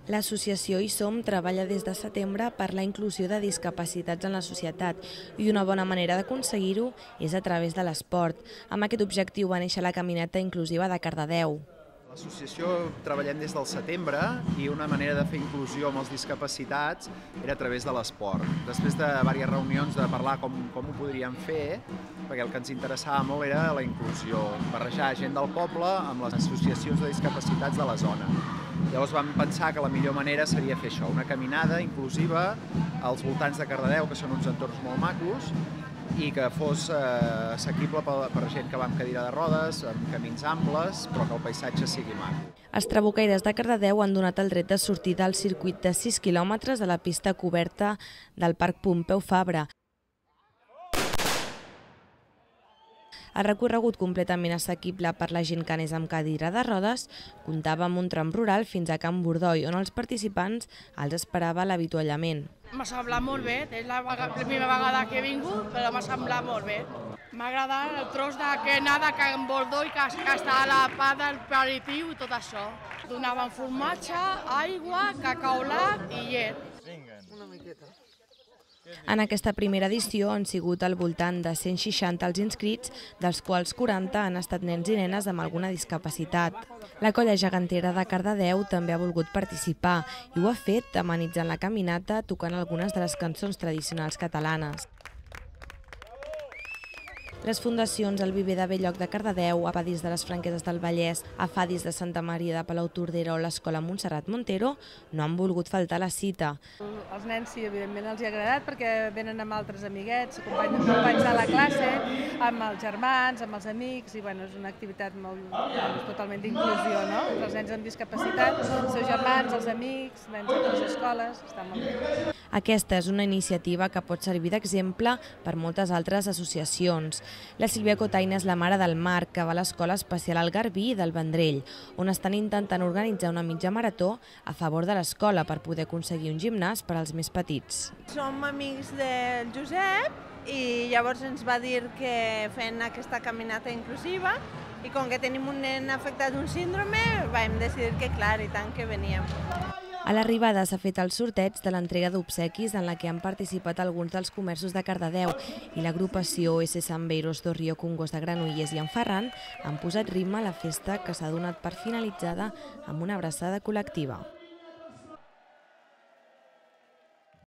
L'associació Hi Som treballa des de setembre per la inclusió de discapacitats en la societat i una bona manera d'aconseguir-ho és a través de l'esport. Amb aquest objectiu va néixer la caminata inclusiva de Cardedeu. L'associació treballem des del setembre i una manera de fer inclusió amb els discapacitats era a través de l'esport. Després de diverses reunions de parlar com ho podríem fer, perquè el que ens interessava molt era la inclusió, barrejar gent del poble amb les associacions de discapacitats de la zona. Llavors vam pensar que la millor manera seria fer això, una caminada inclusiva als voltants de Cardedeu, que són uns entorns molt macos, i que fos assequible per gent que va amb cadira de rodes, amb camins amples, però que el paisatge sigui maco. Els trabucaires de Cardedeu han donat el dret de sortida al circuit de 6 quilòmetres de la pista coberta del Parc Pompeu Fabra. El recorregut completament assequible per la gent que anés amb cadira de rodes comptava amb un tram rural fins a Can Bordoi, on els participants els esperava l'avituallament. M'ha semblat molt bé, és la primera vegada que he vingut, però m'ha semblat molt bé. M'ha agradat el tros que anava a Can Bordoi, que està a la part del aperitiu i tot això. Donaven formatge, aigua, cacaolat i llet. Una miqueta. En aquesta primera edició han sigut al voltant de 160 els inscrits, dels quals 40 han estat nens i nenes amb alguna discapacitat. La colla gegantera de Cardedeu també ha volgut participar i ho ha fet amenitzant la caminata tocant algunes de les cançons tradicionals catalanes. Les fundacions El Viver de Belloc de Cardedeu, Apadís de les Franqueses del Vallès, Afadis de Santa Maria de Palautordera o l'Escola Montserrat Montero no han volgut faltar a la cita. Els nens sí, evidentment els hi ha agradat perquè venen amb altres amiguets, companys de la classe, amb els germans, amb els amics, i és una activitat totalment d'inclusió, no? Els nens amb discapacitat, els seus germans, els amics, nens d'altres escoles, està molt bé. Aquesta és una iniciativa que pot servir d'exemple per moltes altres associacions. La Sílvia Cotaina és la mare del Marc, que va a l'Escola Especial al Garbí del Vendrell, on estan intentant organitzar una mitja marató a favor de l'escola per poder aconseguir un gimnàs per als més petits. Som amics del Josep i llavors ens va dir que fent aquesta caminata inclusiva i com que tenim un nen afectat d'un síndrome vam decidir que clar, i tant que veníem. A l'arribada s'ha fet el sorteig de l'entrega d'obsequis en la que han participat alguns dels comerços de Cardedeu i l'agrupació S. Sambeiros do Rio Congos de Granollers i en Ferran han posat ritme a la festa que s'ha donat per finalitzada amb una abraçada col·lectiva.